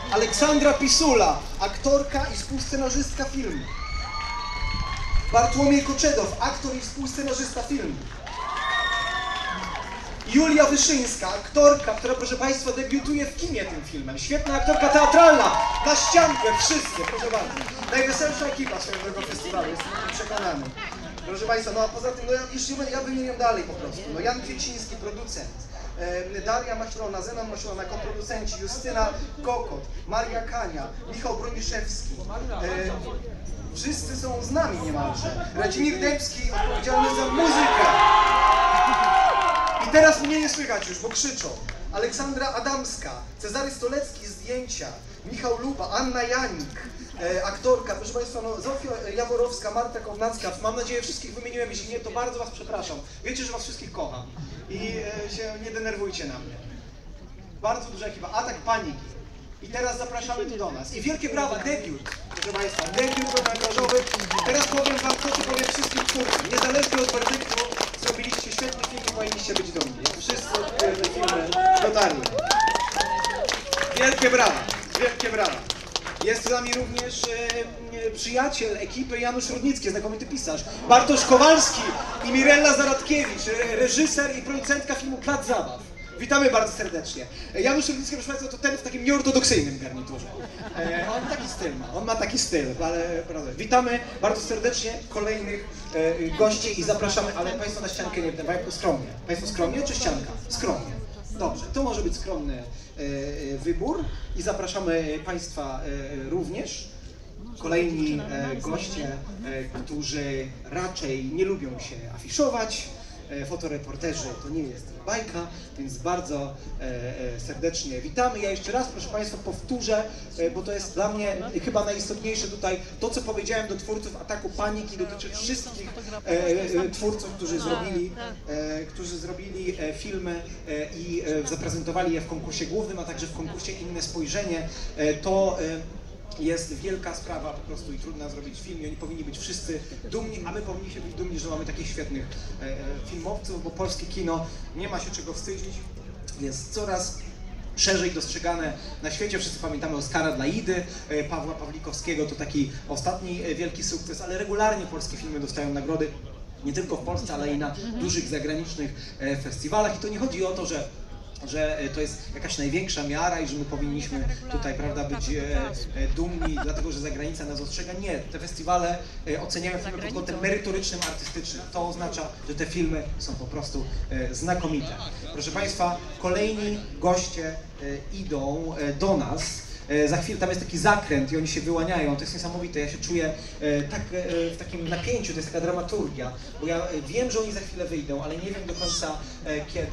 Aleksandra Pisula, aktorka i współscenarzystka filmu. Bartłomiej Koczedow, aktor i współscenarzysta filmu. Julia Wyszyńska, aktorka, która, proszę Państwa, debiutuje w kinie tym filmem. Świetna aktorka teatralna, na ściankę, wszyscy, proszę bardzo. Najweselsza ekipa swojego festiwalu, jestem o tym przekonany. Proszę Państwa, no a poza tym, no ja wymieniam dalej po prostu. No Jan Kwieciński, producent. Daria Maślona, Zenon Maślona, koproducenci, Justyna Kokot, Maria Kania, Michał Broniszewski. Wszyscy są z nami niemalże. Radzimir Dębski, odpowiedzialny za muzykę. I teraz mnie nie słychać już, bo krzyczą. Aleksandra Adamska, Cezary Stolecki, zdjęcia, Michał Luba, Anna Janik, aktorka, proszę Państwa, no, Zofia Jaworowska, Marta Kownacka. Mam nadzieję, wszystkich wymieniłem, jeśli nie, to bardzo Was przepraszam. Wiecie, że Was wszystkich kocham i się nie denerwujcie na mnie. Bardzo duża ekipa, Atak Paniki. I teraz zapraszamy tu do nas. I wielkie brawa, debiut, proszę Państwa, debiut pełnometrażowy. Teraz powiem Wam to, co powiem wszystkim twórcom. Niezależnie od werdyktu, zrobiliście świetny film i powinniście być dumni. Wszyscy te filmy dotarli. Wielkie brawa, wielkie brawa. Jest z nami również przyjaciel ekipy Janusz Rudnicki, znakomity pisarz, Bartosz Kowalski i Mirella Zaradkiewicz, reżyser i producentka filmu Plac Zabaw. Witamy bardzo serdecznie. Janusz Rudnicki, proszę Państwa, to ten w takim nieortodoksyjnym garniturze. On taki styl ma, on ma taki styl, ale prawda. Witamy bardzo serdecznie kolejnych gości i zapraszamy, ale Państwo na ściankę nie będą, skromnie. Państwo skromnie czy ścianka? Skromnie. Dobrze, to może być skromny wybór i zapraszamy Państwa również. Kolejni goście, którzy raczej nie lubią się afiszować. Fotoreporterzy to nie jest bajka, więc bardzo serdecznie witamy. Ja jeszcze raz, proszę Państwa, powtórzę, bo to jest dla mnie chyba najistotniejsze tutaj. To, co powiedziałem do twórców Ataku Paniki, dotyczy wszystkich twórców, którzy zrobili filmy i zaprezentowali je w konkursie głównym, a także w konkursie Inne Spojrzenie. To jest wielka sprawa po prostu i trudno zrobić film i oni powinni być wszyscy dumni, a my powinniśmy być dumni, że mamy takich świetnych filmowców, bo polskie kino nie ma się czego wstydzić, jest coraz szerzej dostrzegane na świecie. Wszyscy pamiętamy Oscara dla Idy, Pawła Pawlikowskiego, to taki ostatni wielki sukces, ale regularnie polskie filmy dostają nagrody nie tylko w Polsce, ale i na dużych zagranicznych festiwalach i to nie chodzi o to, że to jest jakaś największa miara i że my powinniśmy tutaj, prawda, być dumni, dlatego że zagranica nas ostrzega. Nie, te festiwale oceniają filmy pod kątem merytorycznym, artystycznym. To oznacza, że te filmy są po prostu znakomite. Proszę Państwa, kolejni goście idą do nas. Za chwilę tam jest taki zakręt i oni się wyłaniają, to jest niesamowite, ja się czuję tak w takim napięciu, to jest taka dramaturgia, bo ja wiem, że oni za chwilę wyjdą, ale nie wiem do końca kiedy.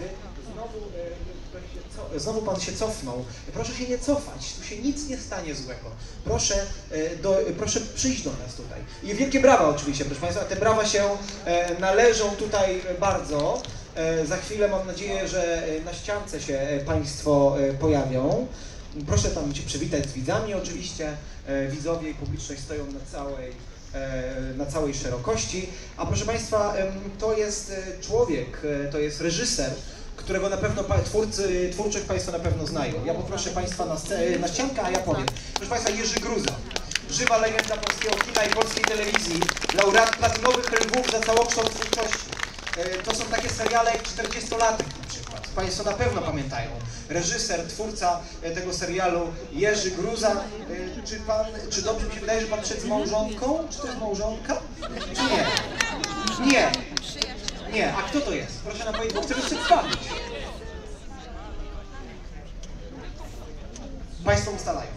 Znowu Pan się cofnął. Proszę się nie cofać, tu się nic nie stanie złego. Proszę przyjść do nas tutaj. I wielkie brawa oczywiście, proszę Państwa, te brawa się należą tutaj bardzo. Za chwilę mam nadzieję, że na ściance się Państwo pojawią. Proszę tam się przywitać z widzami oczywiście. Widzowie i publiczność stoją na całej szerokości. A proszę Państwa, to jest człowiek, to jest reżyser, którego na pewno twórczość Państwo na pewno znają. Ja poproszę Państwa na ściankę, a ja powiem. Proszę Państwa, Jerzy Gruza, żywa legenda polskiego kina i polskiej telewizji, laureat platynowych lwów za całokształt twórczości. To są takie seriale jak 40-latek na przykład. Państwo na pewno pamiętają. Reżyser, twórca tego serialu Jerzy Gruza. Czy dobrze mi się wydaje, że Pan przed małżonką? Czy to jest małżonka? Czy nie? Nie. Nie, a kto to jest? Proszę nam powiedzieć, bo chcemy przedstawić. Państwo ustalają.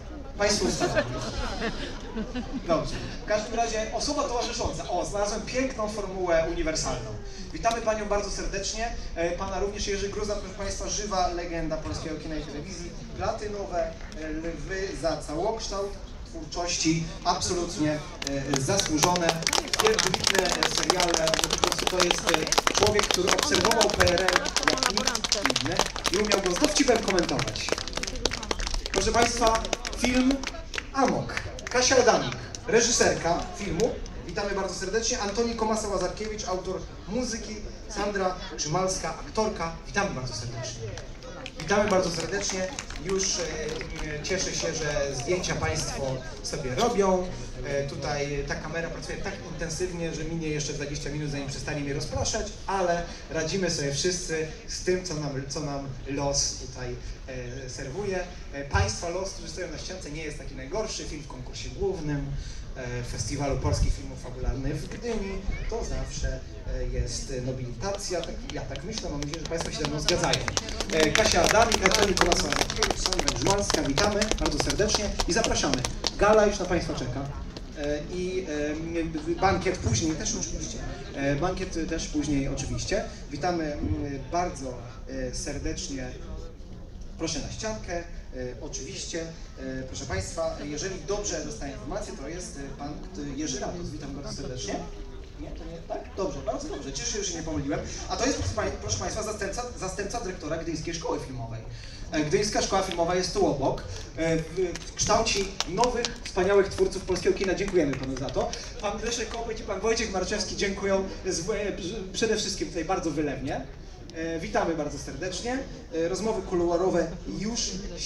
Dobrze. W każdym razie osoba towarzysząca. O, znalazłem piękną formułę uniwersalną. Witamy Panią bardzo serdecznie. Pana również Jerzy Gruza, proszę Państwa, żywa legenda polskiego kina i telewizji. Platynowe lwy za całokształt twórczości, absolutnie zasłużone, wybitne seriale, po prostu to jest człowiek, który obserwował PRL jak nikt inny i umiał go z dowcipem komentować. Proszę Państwa, film Amok. Kasia Adanik, reżyserka filmu. Witamy bardzo serdecznie. Antoni Komasa-Łazarkiewicz, autor muzyki. Sandra Czymalska, aktorka. Witamy bardzo serdecznie. Witamy bardzo serdecznie. już cieszę się, że zdjęcia Państwo sobie robią. Tutaj ta kamera pracuje tak intensywnie, że minie jeszcze 20 minut, zanim przestanie mnie rozpraszać, ale radzimy sobie wszyscy z tym, co nam los tutaj serwuje. Państwa los, którzy stoją na ściance, nie jest taki najgorszy. Film w konkursie głównym Festiwalu Polskich Filmów Fabularnych w Gdyni to zawsze jest nobilitacja. Ja tak myślę, mam nadzieję, że Państwo się ze mną zgadzają. Kasia Adamik, Natalia Kołasowicz, Sonia Węgrzłanska, witamy bardzo serdecznie i zapraszamy. Gala już na Państwa czeka. I bankiet później też oczywiście. Bankiet też później oczywiście. Witamy bardzo serdecznie. Proszę na ściankę, oczywiście. Proszę Państwa, jeżeli dobrze dostaję informację, to jest Pan Jerzy Ratus. Witam bardzo serdecznie. Nie, to nie tak? Dobrze, bardzo dobrze. Cieszę się, że się nie pomyliłem. A to jest, proszę Państwa, zastępca dyrektora Gdyńskiej Szkoły Filmowej. Gdyńska Szkoła Filmowa jest tu obok. Kształci nowych, wspaniałych twórców polskiego kina. Dziękujemy Panu za to. Pan Leszek Kopeć i Pan Wojciech Marczewski dziękują przede wszystkim tutaj bardzo wylewnie. Witamy bardzo serdecznie. Rozmowy kuluarowe już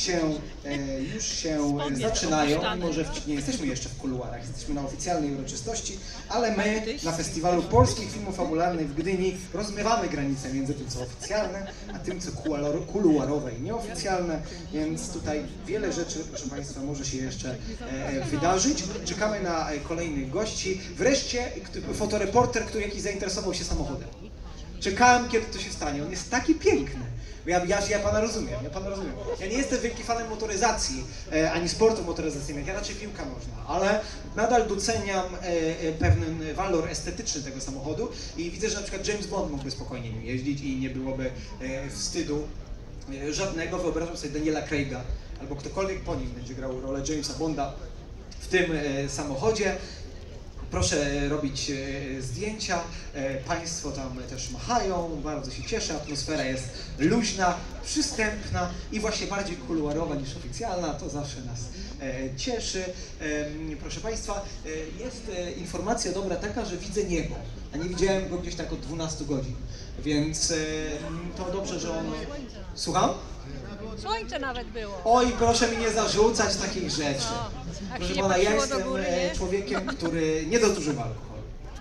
się zaczynają, mimo że nie jesteśmy jeszcze w kuluarach, jesteśmy na oficjalnej uroczystości, ale my na Festiwalu Polskich Filmów Fabularnych w Gdyni rozmywamy granice między tym, co oficjalne, a tym, co kuluarowe i nieoficjalne, więc tutaj wiele rzeczy, proszę Państwa, może się jeszcze wydarzyć. Czekamy na kolejnych gości. Wreszcie fotoreporter, który jakiś zainteresował się samochodem. Czekałem, kiedy to się stanie. On jest taki piękny. Ja Pana rozumiem, Ja nie jestem wielkim fanem motoryzacji, ani sportów motoryzacyjnych, ja raczej piłka nożna, ale nadal doceniam pewien walor estetyczny tego samochodu i widzę, że na przykład James Bond mógłby spokojnie nim jeździć i nie byłoby wstydu żadnego. Wyobrażam sobie Daniela Craiga, albo ktokolwiek po nim będzie grał rolę Jamesa Bonda w tym samochodzie. Proszę robić zdjęcia, Państwo tam też machają, bardzo się cieszę, atmosfera jest luźna, przystępna i właśnie bardziej kuluarowa niż oficjalna, to zawsze nas cieszy. Proszę Państwa, jest informacja dobra taka, że widzę niebo, a nie widziałem go gdzieś tak od 12 godzin, więc to dobrze, że on... Słucham? Słońce nawet było. Oj, proszę mi nie zarzucać takich rzeczy. Proszę Pana, ja jestem człowiekiem, który nie dozużywa alkoholu.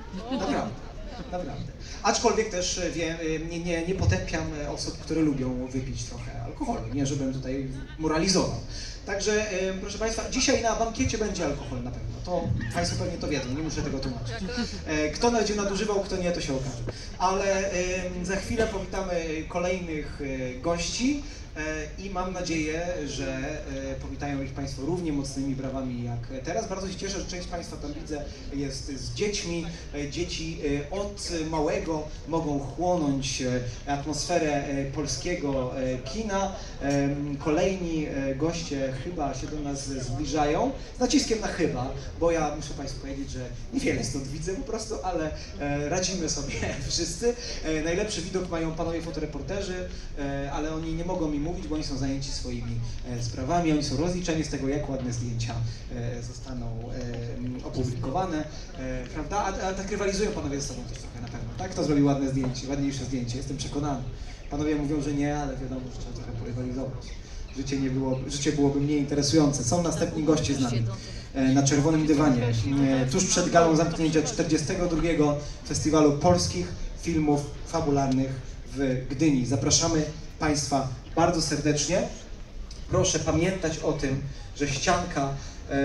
Naprawdę. Aczkolwiek też nie potępiam osób, które lubią wypić trochę alkoholu. Nie, żebym tutaj moralizował. Także, proszę Państwa, dzisiaj na bankiecie będzie alkohol na pewno. To Państwo pewnie to wiedzą, nie muszę tego tłumaczyć. Kto będzie nadużywał, kto nie, to się okaże. Ale za chwilę powitamy kolejnych gości. I mam nadzieję, że powitają ich Państwo równie mocnymi brawami jak teraz. Bardzo się cieszę, że część Państwa tam widzę jest z dziećmi. Dzieci od małego mogą chłonąć atmosferę polskiego kina. Kolejni goście chyba się do nas zbliżają. Z naciskiem na chyba, bo ja muszę Państwu powiedzieć, że niewiele stąd widzę po prostu, ale radzimy sobie wszyscy. Najlepszy widok mają panowie fotoreporterzy, ale oni nie mogą mi mówić, bo oni są zajęci swoimi sprawami, oni są rozliczeni z tego, jak ładne zdjęcia zostaną opublikowane, prawda? A tak rywalizują panowie ze sobą też trochę na pewno, tak? Kto zrobił ładne zdjęcie, ładniejsze zdjęcie, jestem przekonany. Panowie mówią, że nie, ale wiadomo, że trzeba trochę porywalizować. Życie byłoby mniej interesujące. Są następni goście z nami na czerwonym dywanie, tuż przed galą zamknięcia 42. Festiwalu Polskich Filmów Fabularnych w Gdyni. Zapraszamy Państwa bardzo serdecznie. Proszę pamiętać o tym, że ścianka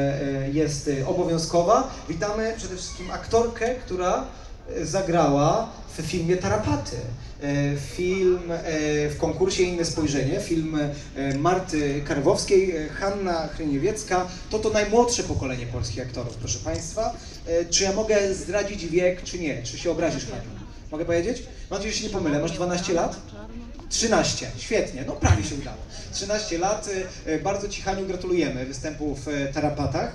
jest obowiązkowa. Witamy przede wszystkim aktorkę, która zagrała w filmie Tarapaty. Film w konkursie Inne Spojrzenie, film Marty Karwowskiej, Hanna Hryniewiecka. To najmłodsze pokolenie polskich aktorów, proszę Państwa. Czy ja mogę zdradzić wiek, czy nie? Czy się obrazisz, Haniu? Mogę powiedzieć? Mam nadzieję, że się nie pomylę. Masz 12 lat? 13, świetnie, no prawie się udało. 13 lat, bardzo Ci, Haniu, gratulujemy występu w Tarapatach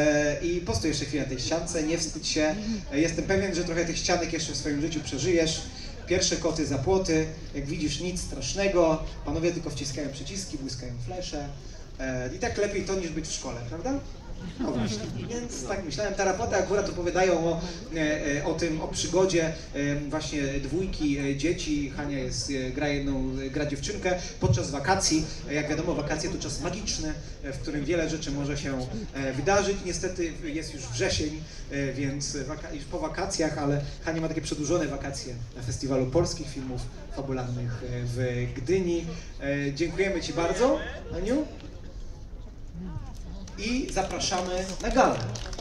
i postój jeszcze chwilę na tej ściance, nie wstydź się. Jestem pewien, że trochę tych ścianek jeszcze w swoim życiu przeżyjesz. Pierwsze koty za płoty, jak widzisz, nic strasznego, panowie tylko wciskają przyciski, błyskają flesze i tak lepiej to niż być w szkole, prawda? No właśnie, więc tak myślałem, tarapaty akurat opowiadają o tym, o przygodzie właśnie dwójki dzieci. Hania gra dziewczynkę podczas wakacji. Jak wiadomo, wakacje to czas magiczny, w którym wiele rzeczy może się wydarzyć. Niestety jest już wrzesień, więc już po wakacjach, ale Hania ma takie przedłużone wakacje na Festiwalu Polskich Filmów Fabularnych w Gdyni. Dziękujemy Ci bardzo, Aniu. I zapraszamy na galę.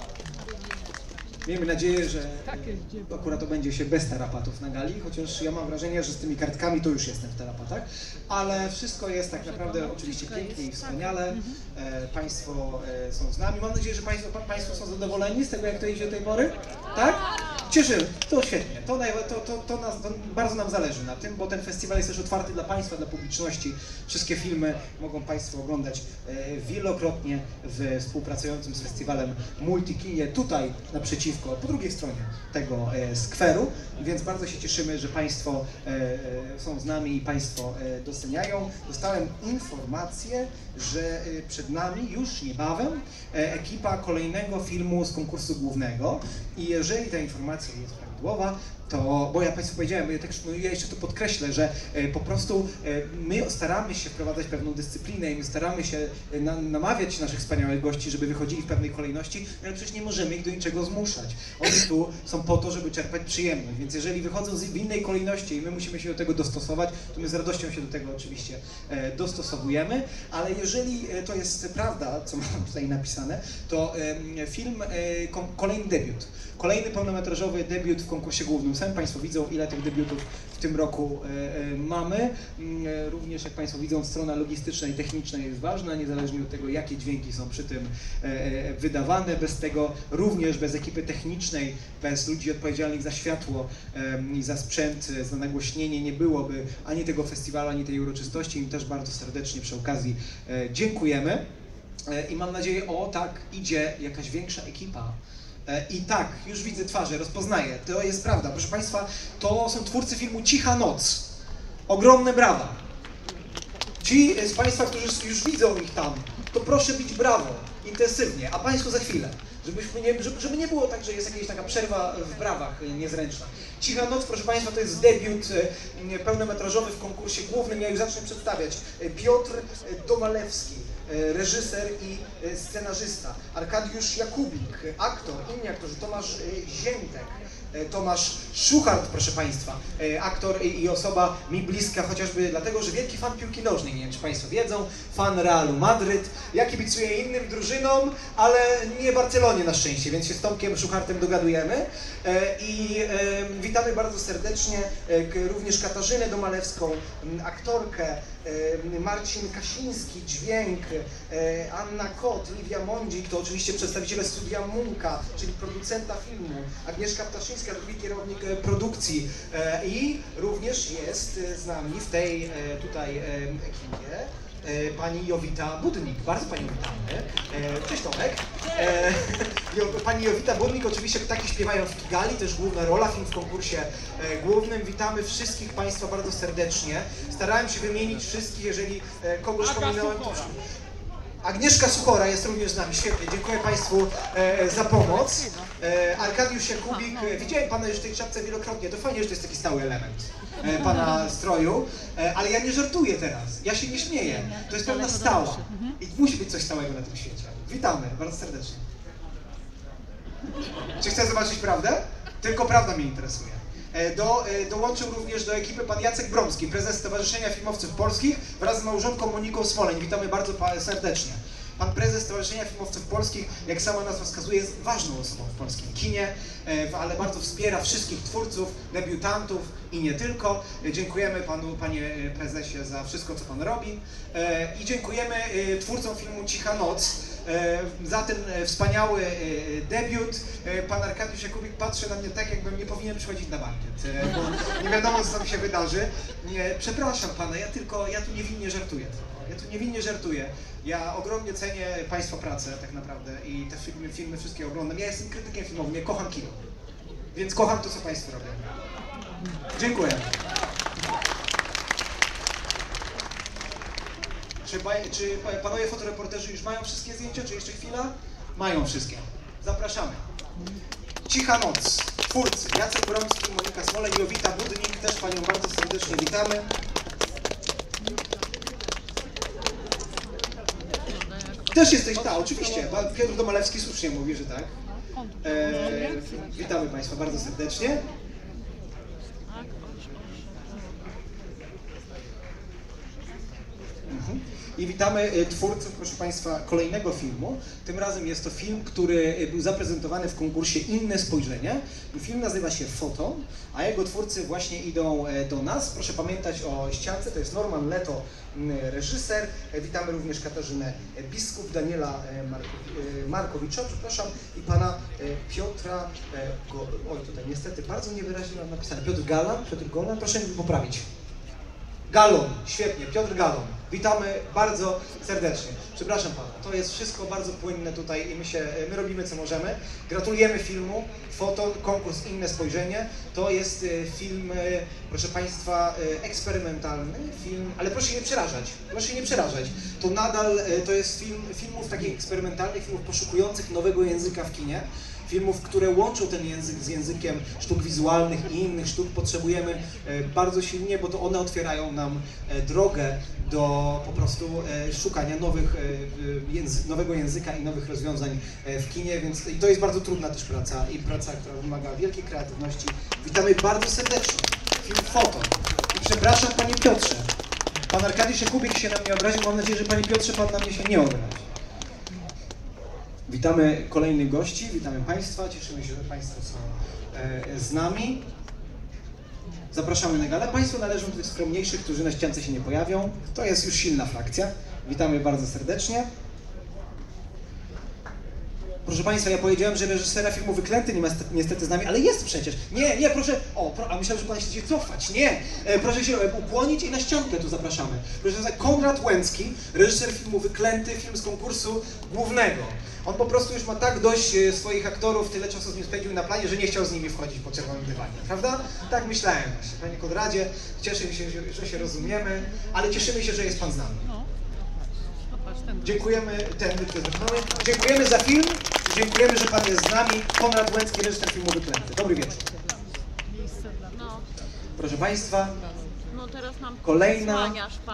Miejmy nadzieję, że akurat to będzie się bez tarapatów na gali, chociaż ja mam wrażenie, że z tymi kartkami to już jestem w tarapatach, ale wszystko jest tak naprawdę oczywiście pięknie i wspaniale. Państwo są z nami. Mam nadzieję, że Państwo są zadowoleni z tego, jak to idzie do tej pory. Tak? Cieszymy, to świetnie. To bardzo nam zależy na tym, bo ten festiwal jest też otwarty dla Państwa, dla publiczności. Wszystkie filmy mogą Państwo oglądać wielokrotnie w współpracującym z festiwalem Multikinie tutaj naprzeciwko, po drugiej stronie tego skweru, więc bardzo się cieszymy, że Państwo są z nami i Państwo doceniają. Dostałem informację, że przed nami już niebawem ekipa kolejnego filmu z konkursu głównego i jeżeli ta informacja jest prawidłowa, to, bo ja Państwu powiedziałem, ja jeszcze to podkreślę, że po prostu my staramy się wprowadzać pewną dyscyplinę i my staramy się namawiać naszych wspaniałych gości, żeby wychodzili w pewnej kolejności, ale przecież nie możemy ich do niczego zmuszać. Oni tu są po to, żeby czerpać przyjemność, więc jeżeli wychodzą w innej kolejności i my musimy się do tego dostosować, to my z radością się do tego oczywiście dostosowujemy, ale jeżeli to jest prawda, co mam tutaj napisane, to film, kolejny debiut, kolejny pełnometrażowy debiut w konkursie głównym. Sami Państwo widzą, ile tych debiutów w tym roku mamy. Również, jak Państwo widzą, strona logistyczna i techniczna jest ważna, niezależnie od tego, jakie dźwięki są przy tym wydawane. Bez tego, również bez ekipy technicznej, bez ludzi odpowiedzialnych za światło i za sprzęt, za nagłośnienie, nie byłoby ani tego festiwalu, ani tej uroczystości. Im też bardzo serdecznie przy okazji dziękujemy. I mam nadzieję, tak, idzie jakaś większa ekipa. I tak, już widzę twarze, rozpoznaję, to jest prawda. Proszę Państwa, to są twórcy filmu Cicha Noc. Ogromne brawa. Ci z Państwa, którzy już widzą ich tam, to proszę bić brawo, intensywnie, a Państwu za chwilę. Żeby nie było tak, że jest jakaś taka przerwa w brawach niezręczna. Cicha Noc, proszę Państwa, to jest debiut pełnometrażowy w konkursie głównym. Ja już zacznę przedstawiać. Piotr Domalewski, reżyser i scenarzysta. Arkadiusz Jakubik, aktor, inni aktorzy, Tomasz Ziętek, Tomasz Szuchart, proszę Państwa, aktor i osoba mi bliska, chociażby dlatego, że wielki fan piłki nożnej, nie wiem czy Państwo wiedzą, fan Realu Madryt. Ja kibicuję innym drużynom, ale nie Barcelonie na szczęście, więc się z Tomkiem Szuchartem dogadujemy. I witamy bardzo serdecznie również Katarzynę Domalewską, aktorkę, Marcin Kasiński, dźwięk, Anna Kot, Lidia Mądzik, to oczywiście przedstawiciele studia Munka, czyli producenta filmu, Agnieszka Ptaszyńska, drugi kierownik produkcji i również jest z nami w tej tutaj ekipie pani Jowita Budnik. Bardzo Panią witamy. Cześć Tomek. Pani Jowita Budnik, oczywiście Ptaki śpiewają w Kigali, też główna rola, film w konkursie głównym. Witamy wszystkich Państwa bardzo serdecznie. Starałem się wymienić wszystkich, jeżeli kogoś pominąłem. Agnieszka Suchora jest również z nami, świetnie, dziękuję Państwu za pomoc. Arkadiusz Jakubik, widziałem Pana już w tej czapce wielokrotnie, to fajnie, że to jest taki stały element Pana stroju, ale ja nie żartuję teraz, ja się nie śmieję, to jest pewna stała i musi być coś stałego na tym świecie. Witamy bardzo serdecznie. Czy chcę zobaczyć prawdę? Tylko prawda mnie interesuje. Dołączył również do ekipy pan Jacek Bromski, prezes Stowarzyszenia Filmowców Polskich wraz z małżonką Moniką Smoleń. Witamy bardzo serdecznie. Pan prezes Stowarzyszenia Filmowców Polskich, jak sama nazwa wskazuje, jest ważną osobą w polskim kinie, ale bardzo wspiera wszystkich twórców, debiutantów i nie tylko. Dziękujemy Panu, Panie Prezesie, za wszystko, co Pan robi i dziękujemy twórcom filmu Cicha Noc za ten wspaniały debiut. Pan Arkadiusz Jakubik patrzy na mnie tak, jakbym nie powinien przychodzić na bankiet, bo nie wiadomo, co tam się wydarzy. Przepraszam Pana, ja tu niewinnie żartuję. Ja ogromnie cenię Państwa pracę tak naprawdę i te filmy wszystkie oglądam. Ja jestem krytykiem filmowym, ja kocham kino, więc kocham to, co Państwo robią. Dziękuję. Czy Panowie fotoreporterzy już mają wszystkie zdjęcia, czy jeszcze chwila? Mają wszystkie. Zapraszamy. Cicha noc. Twórcy Jacek Bromski, Monika Smolej, Jowita Budnik. Też Panią bardzo serdecznie witamy. Też jesteś, oczywiście. Piotr Domalewski słusznie mówi, że tak. Witamy Państwa bardzo serdecznie. I witamy twórców, proszę Państwa, kolejnego filmu. Tym razem jest to film, który był zaprezentowany w konkursie Inne Spojrzenie. Film nazywa się Foto, a jego twórcy właśnie idą do nas. Proszę pamiętać o ściance, to jest Norman Leto, reżyser. Witamy również Katarzynę Biskup, Daniela Markowicza, przepraszam, i pana Piotra, oj tutaj niestety bardzo niewyraźnie mam napisane, Piotr Golan, proszę mi poprawić. Galon, świetnie, Piotr Galon. Witamy bardzo serdecznie. Przepraszam Pana, to jest wszystko bardzo płynne tutaj i my robimy co możemy. Gratulujemy filmu, Foto, konkurs Inne Spojrzenie. To jest film, proszę Państwa, eksperymentalny film, ale proszę nie przerażać. To nadal, to jest filmów takich eksperymentalnych, filmów poszukujących nowego języka w kinie. Filmów, które łączą ten język z językiem sztuk wizualnych i innych sztuk, potrzebujemy bardzo silnie, bo to one otwierają nam drogę do po prostu szukania nowego języka i nowych rozwiązań w kinie, więc i to jest bardzo trudna też praca, która wymaga wielkiej kreatywności. Witamy bardzo serdecznie. Film Foto. I przepraszam Panie Piotrze, Pan Arkadiusz Jakubik się na mnie obraził, mam nadzieję, że Panie Piotrze Pan na mnie się nie obrazi. Witamy kolejnych gości, witamy Państwa, cieszymy się, że Państwo są z nami. Zapraszamy na galę. Państwo należą do tych skromniejszych, którzy na ściance się nie pojawią. To jest już silna frakcja. Witamy bardzo serdecznie. Proszę Państwa, ja powiedziałem, że reżysera filmu Wyklęty nie ma niestety z nami, ale jest przecież. Nie, proszę, a myślałem, że Pan się cofać. Nie, proszę się ukłonić i na ściankę tu zapraszamy. Proszę Państwa, Konrad Łęcki, reżyser filmu Wyklęty, film z konkursu głównego. On po prostu już ma tak dość swoich aktorów, tyle czasu z nim spędził na planie, że nie chciał z nimi wchodzić po czerwonym dywanie, prawda? Tak myślałem właśnie. Panie Konradzie, cieszę się, że się rozumiemy, ale cieszymy się, że jest Pan z nami. Dziękujemy, dziękujemy za film, dziękujemy, że Pan jest z nami. Konrad Łęcki, reżyser filmu Wyklęty. Dobry wieczór. Proszę Państwa, kolejna,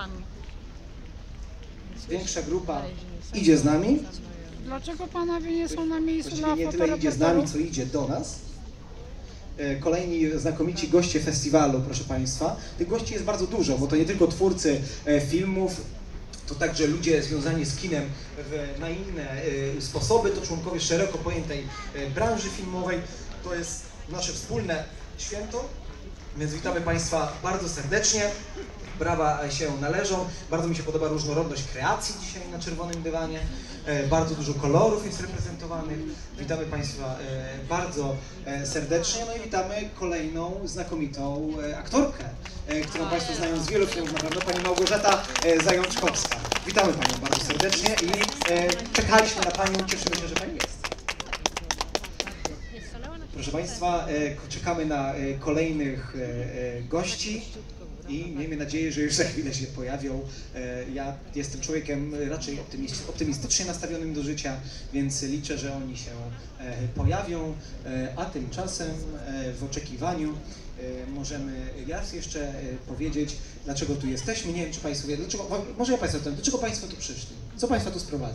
większa grupa idzie z nami. Dlaczego panowie nie są na miejscu dla nie tyle idzie z nami, co idzie do nas. Kolejni znakomici goście festiwalu, proszę Państwa. Tych gości jest bardzo dużo, bo to nie tylko twórcy filmów, to także ludzie związani z kinem na inne sposoby, to członkowie szeroko pojętej branży filmowej. To jest nasze wspólne święto, więc witamy Państwa bardzo serdecznie. Brawa się należą. Bardzo mi się podoba różnorodność kreacji dzisiaj na czerwonym dywanie. Bardzo dużo kolorów jest reprezentowanych. Witamy Państwa bardzo serdecznie. No i witamy kolejną znakomitą aktorkę, którą Państwo znają z wielu filmów, na pewno Pani Małgorzata Zajączkowska. Witamy Panią bardzo serdecznie i czekaliśmy na Panią, cieszymy się, że Pani jest. Proszę Państwa, czekamy na kolejnych gości. I miejmy nadzieję, że już za chwilę się pojawią. Ja jestem człowiekiem raczej optymistycznie nastawionym do życia, więc liczę, że oni się pojawią, a tymczasem w oczekiwaniu możemy raz jeszcze powiedzieć, dlaczego tu jesteśmy. Nie wiem, czy Państwo wiedzą, może ja Państwu powiem, dlaczego Państwo tu przyszli? Co Państwa tu sprowadza?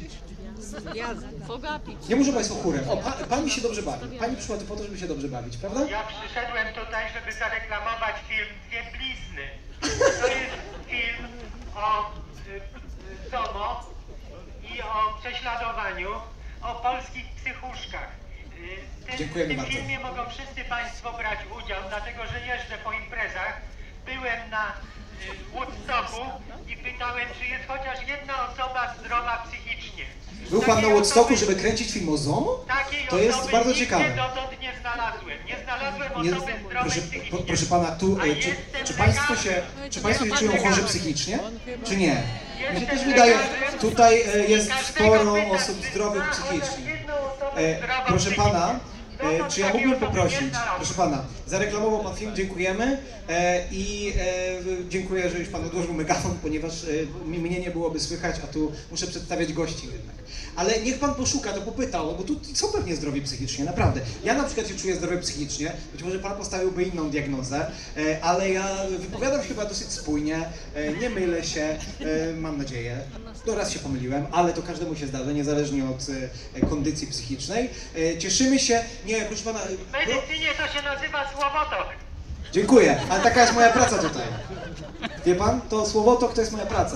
Nie muszę Państwo chórem. O, Pani się dobrze bawi. Pani przyszła tu po to, żeby się dobrze bawić, prawda? Ja przyszedłem tutaj, żeby zareklamować film Dwie blizny. To jest film o ZOMO i o prześladowaniu, o polskich psychuszkach. W tym filmie mogą wszyscy Państwo brać udział, dlatego że jeżdżę po imprezach. Byłem na Woodstocku i pytałem, czy jest chociaż jedna osoba zdrowa psychicznie. Był Pan na Woodstocku, żeby kręcić film o ZOMO? To jest bardzo ciekawe. Dotąd nie znalazłem. Nie znalazłem osoby zdrowej psychicznie. Proszę Pana, czy Państwo się czują chorzy psychicznie, czy nie? Mi się też wydaje, tutaj jest sporo osób zdrowych psychicznie. Proszę Pana, Czy ja mógłbym poprosić, proszę pana, zareklamował pan film, dziękujemy i dziękuję, że już pan odłożył megafon, ponieważ mnie nie byłoby słychać, a tu muszę przedstawiać gości jednak. Ale niech pan poszuka, to popytał, bo tu są pewnie zdrowi psychicznie, naprawdę. Ja na przykład się czuję zdrowy psychicznie, być może pan postawiłby inną diagnozę, ale ja wypowiadam się chyba dosyć spójnie, nie mylę się, mam nadzieję. No raz się pomyliłem, ale to każdemu się zdarza, niezależnie od kondycji psychicznej. Cieszymy się, nie, proszę pana... W medycynie to się nazywa słowotok. Dziękuję, ale taka jest moja praca tutaj. Wie pan, to słowotok to jest moja praca.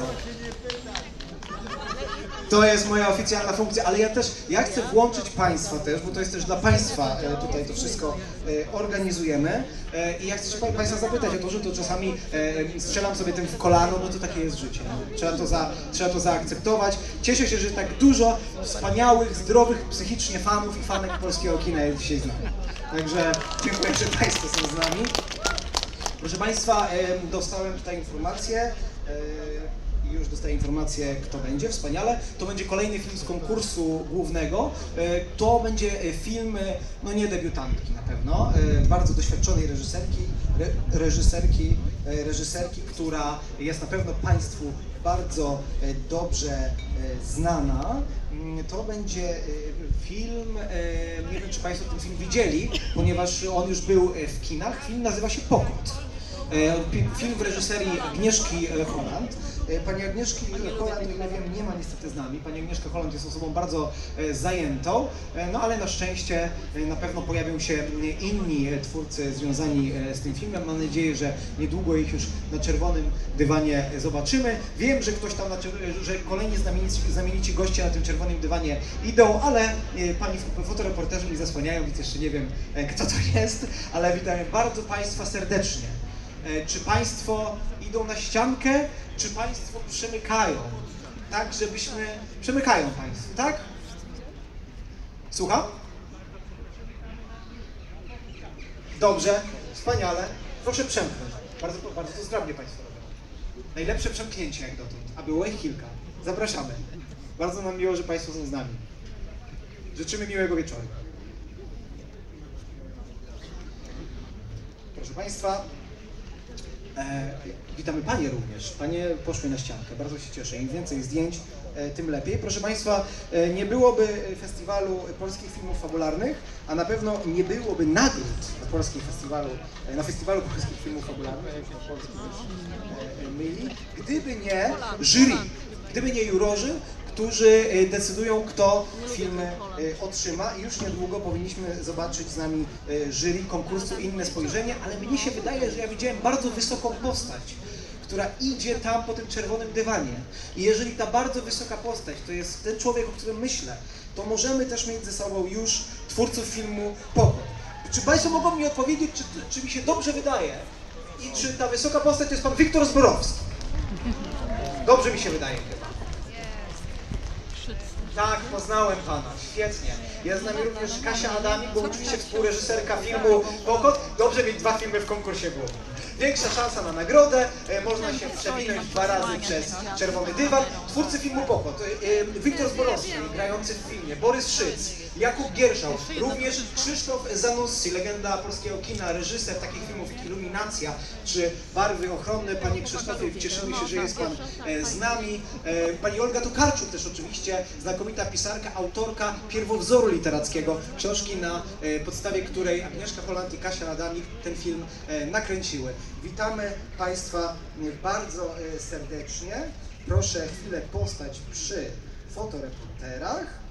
To jest moja oficjalna funkcja, ale ja chcę włączyć państwa też, bo to jest też dla państwa tutaj to wszystko organizujemy i ja chcę się państwa zapytać o to, że to czasami strzelam sobie tym w kolano, no to takie jest życie. Trzeba to zaakceptować. Cieszę się, że tak dużo wspaniałych, zdrowych psychicznie fanów i fanek polskiego kina jest dzisiaj z nami. Także dziękuję, że państwo są z nami. Proszę państwa, dostałem tutaj informację. Już dostaję informację, kto będzie, wspaniale. To będzie kolejny film z konkursu głównego. To będzie film, no nie debiutantki na pewno, bardzo doświadczonej reżyserki, która jest na pewno państwu bardzo dobrze znana. To będzie film, nie wiem czy państwo ten film widzieli, ponieważ on już był w kinach. Film nazywa się Pokot. Film w reżyserii Agnieszki Holland. Pani Agnieszki Holland, jak ja wiem, nie ma niestety z nami. Pani Agnieszka Holland jest osobą bardzo zajętą, no ale na szczęście na pewno pojawią się inni twórcy związani z tym filmem. Mam nadzieję, że niedługo ich już na czerwonym dywanie zobaczymy. Wiem, że ktoś tam, że kolejni znamienici goście na tym czerwonym dywanie idą, ale pani fotoreporterzy mi zasłaniają, więc jeszcze nie wiem, kto to jest, ale witam bardzo państwa serdecznie. Czy państwo idą na ściankę, czy państwo przemykają? Tak, żebyśmy... Przemykają państwo, tak? Słucham? Dobrze, wspaniale. Proszę przemknąć. Bardzo to zgrabnie państwo robią. Najlepsze przemknięcie jak dotąd, a było ich kilka. Zapraszamy. Bardzo nam miło, że państwo są z nami. Życzymy miłego wieczoru. Proszę państwa, witamy panie również. Panie poszły na ściankę, bardzo się cieszę. Im więcej zdjęć, tym lepiej. Proszę państwa, nie byłoby festiwalu polskich filmów fabularnych, a na pewno nie byłoby nagród na festiwalu polskich filmów fabularnych, jak się polski myli, gdyby nie jury, gdyby nie jurorzy, którzy decydują, kto filmy otrzyma. I już niedługo powinniśmy zobaczyć z nami jury konkursu Inne Spojrzenie, ale mnie się wydaje, że ja widziałem bardzo wysoką postać, która idzie tam po tym czerwonym dywanie. I jeżeli ta bardzo wysoka postać to jest ten człowiek, o którym myślę, to możemy też mieć ze sobą już twórców filmu Pokot. Czy państwo mogą mi odpowiedzieć, czy mi się dobrze wydaje i czy ta wysoka postać to jest pan Wiktor Zborowski? Dobrze mi się wydaje chyba. Tak, poznałem pana, świetnie. Jest z nami również Kasia Adamik, bo oczywiście współreżyserka filmu Pokot. Dobrze mieć dwa filmy w konkursie głównym. Większa szansa na nagrodę, można się przewinąć 2 razy przez czerwony dywan. Twórcy filmu Pokot, Wiktor Zborowski, grający w filmie, Borys Szyc, Jakub Gierszał, również Krzysztof Zanussi, legenda polskiego kina, reżyser takich filmów jak Iluminacja czy Barwy ochronne. Panie Krzysztofie, cieszymy się, że jest pan z nami. Pani Olga Tokarczuk też oczywiście, znakomita pisarka, autorka pierwowzoru literackiego, książki na podstawie której Agnieszka Holland i Kasia Adamik ten film nakręciły. Witamy państwa bardzo serdecznie. Proszę chwilę postać przy fotoreporterach.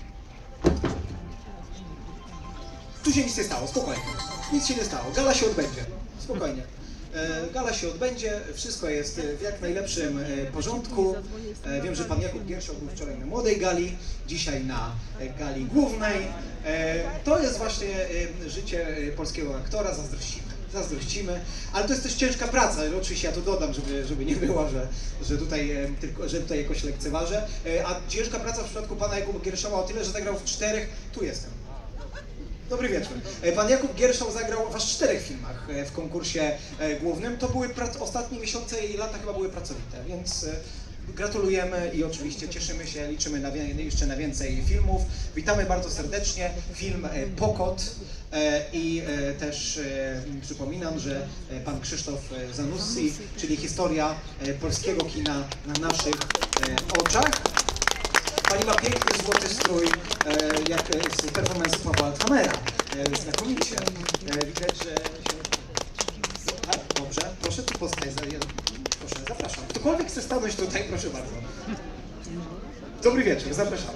Tu się nic nie stało, spokojnie. Nic się nie stało, gala się odbędzie. Spokojnie. Gala się odbędzie, wszystko jest w jak najlepszym porządku. Wiem, że pan Jakub Gierszał był wczoraj na młodej gali, dzisiaj na gali głównej. To jest właśnie życie polskiego aktora, zazdrościmy, ale to jest też ciężka praca. Oczywiście ja to dodam, żeby nie było, że tutaj jakoś lekceważę. A ciężka praca w przypadku pana Jakuba Gierszała o tyle, że zagrał w 4, tu jestem. Dobry wieczór. Pan Jakub Gierszał zagrał w aż 4 filmach w konkursie głównym. To były ostatnie miesiące i lata chyba były pracowite, więc Gratulujemy i oczywiście cieszymy się, liczymy jeszcze na więcej filmów. Witamy bardzo serdecznie. Film Pokot i też przypominam, że pan Krzysztof Zanussi, czyli historia polskiego kina na naszych oczach. Pani ma piękny złoty strój, jak z performance Pawła Althamera. Znakomicie. Widać, że się... Tak, dobrze. Proszę tu postać. Proszę, zapraszam. Ktokolwiek chce stanąć tutaj, proszę bardzo. Dobry wieczór, zapraszam.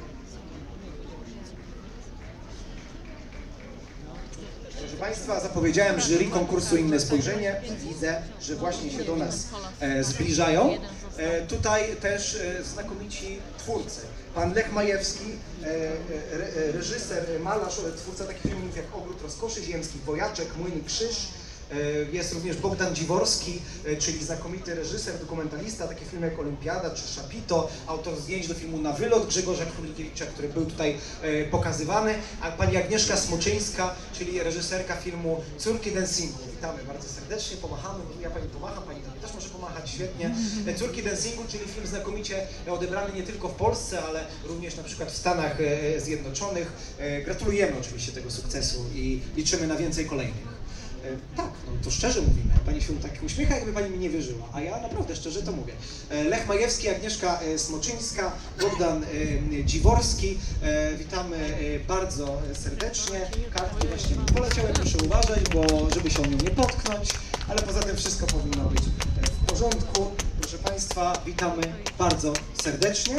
Proszę Państwa, zapowiedziałem jury konkursu Inne Spojrzenie i widzę, że właśnie się do nas zbliżają. Tutaj też znakomici twórcy. Pan Lech Majewski, reżyser, malarz, twórca takich filmów jak Ogród Rozkoszy Ziemskich, Wojaczek, Młyn i Krzyż. Jest również Bogdan Dziworski, czyli znakomity reżyser, dokumentalista, takie filmy jak Olimpiada czy Szapito, autor zdjęć do filmu Na wylot Grzegorza Królikiewicza, który był tutaj pokazywany, a pani Agnieszka Smoczyńska, czyli reżyserka filmu Córki Dancingu. Witamy bardzo serdecznie, pomachamy, ja pani pomacham, pani też może pomachać, świetnie. Córki Dancingu, czyli film znakomicie odebrany nie tylko w Polsce, ale również na przykład w Stanach Zjednoczonych. Gratulujemy oczywiście tego sukcesu i liczymy na więcej kolejnych. Tak, no to szczerze mówimy. Pani się tak uśmiecha, jakby pani mi nie wierzyła, a ja naprawdę szczerze to mówię. Lech Majewski, Agnieszka Smoczyńska, Bogdan Dziworski. Witamy bardzo serdecznie. Kartki właśnie mi poleciały, proszę uważać, bo żeby się o nią nie potknąć, ale poza tym wszystko powinno być w porządku. Proszę Państwa, witamy bardzo serdecznie.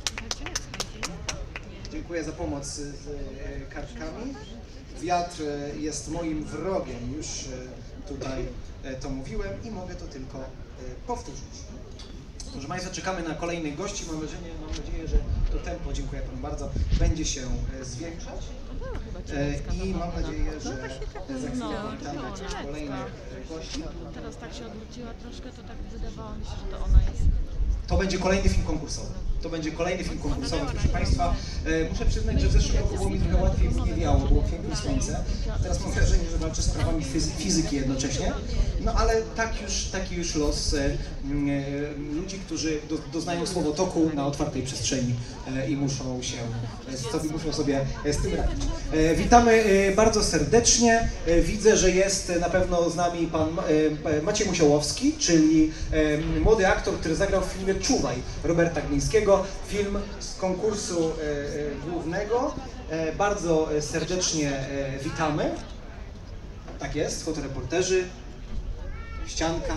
Dziękuję za pomoc z kartkami. Wiatr jest moim wrogiem, już tutaj to mówiłem i mogę to tylko powtórzyć. Proszę Państwa, czekamy na kolejnych gości. Mam nadzieję, że to tempo, dziękuję Panu bardzo, będzie się zwiększać. I mam nadzieję, że za chwilę witamy kolejnych gości. Teraz tak się odwróciła troszkę, to tak wydawało mi się, że to ona jest. To będzie kolejny film konkursowy. To będzie kolejny film konkursowy, proszę Państwa. Muszę przyznać, że w zeszłym roku było mi trochę łatwiej, bo nie wiało, było piękne słońce. Teraz mam wrażenie, że walczę z sprawami fizyki jednocześnie. No ale taki już los ludzi, którzy doznają słowotoku na otwartej przestrzeni i muszą sobie z tym radzić. Witamy bardzo serdecznie. Widzę, że jest na pewno z nami pan Maciej Musiałowski, czyli młody aktor, który zagrał w filmie Czuwaj Roberta Glińskiego. Film z konkursu głównego. Bardzo serdecznie witamy. Tak jest, fotoreporterzy, ścianka.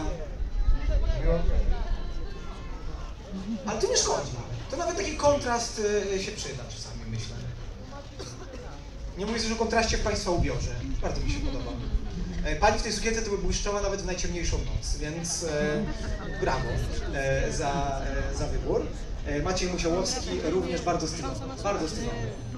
Ale to nie szkodzi. To nawet taki kontrast się przyda czasami, myślę. Nie mówię też o kontraście w Państwa ubiorze. Bardzo mi się podoba. Pani w tej sukience to by błyszczała nawet w najciemniejszą noc, więc brawo za wybór. Maciej Musiałowski również bardzo stylowy. Bardzo stylowy.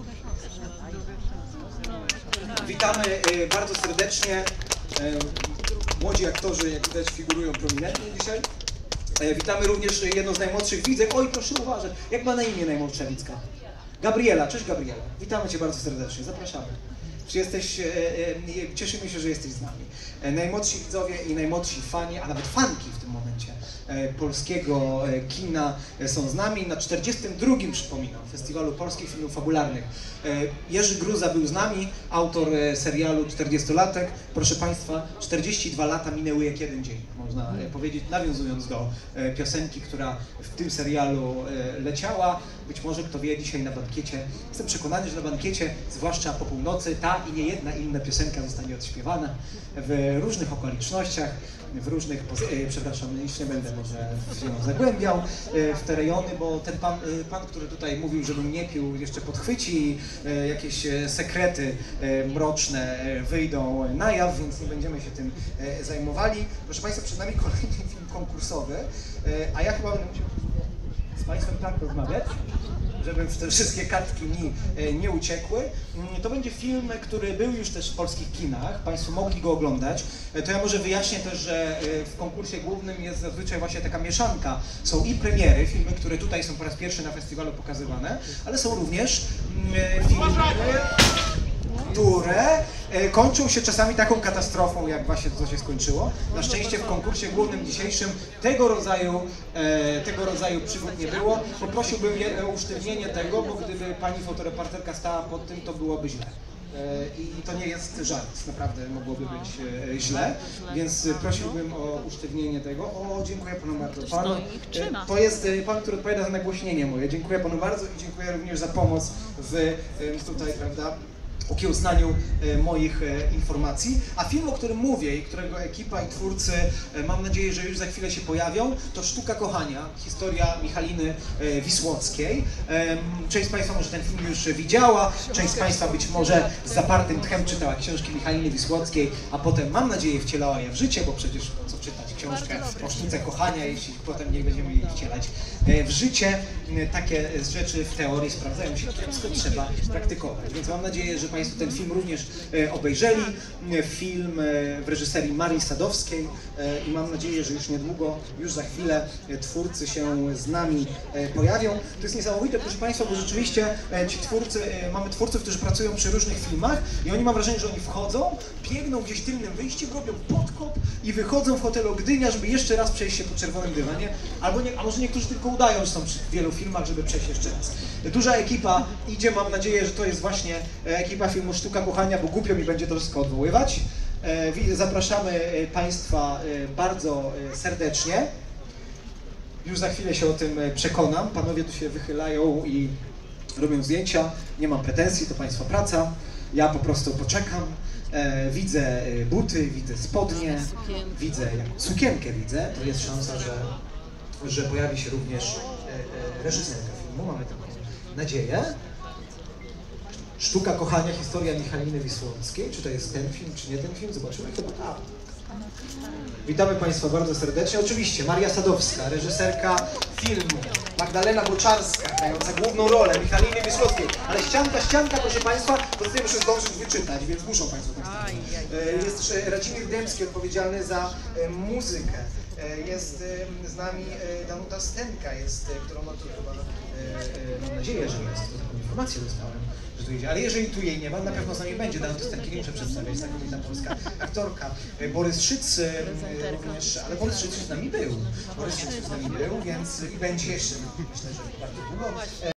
Witamy bardzo serdecznie. Młodzi aktorzy, jak widać, figurują prominentnie dzisiaj. Witamy również jedną z najmłodszych widzek. Oj, proszę uważać, jak ma na imię najmłodsza widzka? Gabriela. Cześć Gabriela. Witamy Cię bardzo serdecznie, zapraszamy. Czy jesteś, cieszymy się, że jesteś z nami. Najmłodsi widzowie i najmłodsi fani, a nawet fanki w tym momencie polskiego kina są z nami na 42. przypominam, Festiwalu Polskich Filmów Fabularnych. Jerzy Gruza był z nami, autor serialu 40-latek. Proszę Państwa, 42 lata minęły jak jeden dzień, można powiedzieć, nawiązując do piosenki, która w tym serialu leciała. Być może, kto wie, dzisiaj na bankiecie, jestem przekonany, że na bankiecie, zwłaszcza po północy, ta i niejedna inna piosenka zostanie odśpiewana w różnych okolicznościach, w różnych, przepraszam, już nie będę może się zagłębiał w te rejony, bo ten pan, który tutaj mówił, żebym nie pił, jeszcze podchwyci i jakieś sekrety mroczne wyjdą na jaw, więc nie będziemy się tym zajmowali. Proszę Państwa, przed nami kolejny film konkursowy, a ja chyba będę musiał z Państwem tak rozmawiać, żeby te wszystkie kartki mi nie uciekły. To będzie film, który był już też w polskich kinach, Państwo mogli go oglądać. To ja może wyjaśnię też, że w konkursie głównym jest zazwyczaj właśnie taka mieszanka. Są i premiery, filmy, które tutaj są po raz pierwszy na festiwalu pokazywane, ale są również filmy... które kończą się czasami taką katastrofą, jak właśnie to się skończyło. Na szczęście w konkursie głównym dzisiejszym tego rodzaju przygód nie było. Poprosiłbym je o usztywnienie tego, bo gdyby pani fotoreporterka stała pod tym, to byłoby źle. I to nie jest żart, naprawdę mogłoby być źle, więc prosiłbym o usztywnienie tego. O, dziękuję panu bardzo. To jest pan, który odpowiada za nagłośnienie moje. Dziękuję panu bardzo i dziękuję również za pomoc w tutaj, prawda, ukiełznaniu moich informacji. A film, o którym mówię i którego ekipa i twórcy, mam nadzieję, że już za chwilę się pojawią, to Sztuka kochania, historia Michaliny Wisłockiej. Część z Państwa może ten film już widziała, część z Państwa być może z zapartym tchem czytała książki Michaliny Wisłockiej, a potem, mam nadzieję, wcielała je w życie, bo przecież po co czytać książkę o sztuce kochania, jeśli potem nie będziemy jej wcielać w życie. Takie rzeczy w teorii sprawdzają się kiepsko, trzeba praktykować. Więc mam nadzieję, że Państwo ten film również obejrzeli. Film w reżyserii Marii Sadowskiej i mam nadzieję, że już niedługo, już za chwilę twórcy się z nami pojawią. To jest niesamowite, proszę Państwa, bo rzeczywiście ci twórcy, mamy twórców, którzy pracują przy różnych filmach i oni, mam wrażenie, że oni wchodzą, biegną gdzieś tylnym wyjściem, robią podkop i wychodzą w hotelu Gdynia, żeby jeszcze raz przejść się po czerwonym dywanie, a może niektórzy tylko udają, że są przy wielu filmach, żeby przejść jeszcze raz. Duża ekipa idzie, mam nadzieję, że to jest właśnie ekipa filmu Sztuka kochania, bo głupio mi będzie to wszystko odwoływać. Zapraszamy Państwa bardzo serdecznie. Już za chwilę się o tym przekonam. Panowie tu się wychylają i robią zdjęcia. Nie mam pretensji, to Państwa praca. Ja po prostu poczekam. Widzę buty, widzę spodnie, widzę sukienkę widzę. To jest szansa, że pojawi się również reżyserka filmu. Mamy taką nadzieję. Sztuka kochania, historia Michaliny Wisłockiej. Czy to jest ten film, czy nie ten film? Zobaczymy chyba. Witamy Państwa bardzo serdecznie. Oczywiście Maria Sadowska, reżyserka filmu. Magdalena Boczarska, grająca główną rolę Michaliny Wisłockiej. Ale ścianka, proszę Państwa, to tutaj muszę zdążyć wyczytać, więc muszą Państwo tak stać. Jest też Radzimir Dębski, odpowiedzialny za muzykę. Jest z nami Danuta Stenka, którą ma tu chyba, mam nadzieję, że jest, to taką informację dostałem, że tu idzie, ale jeżeli tu jej nie ma, na pewno z nami będzie. Danuta Stenki nie muszę przedstawiać, znakomita polska aktorka. Borys Szyc również, ale Borys Szyc z nami był. Borys Szyc z nami był, więc i będzie jeszcze, myślę, że bardzo długo.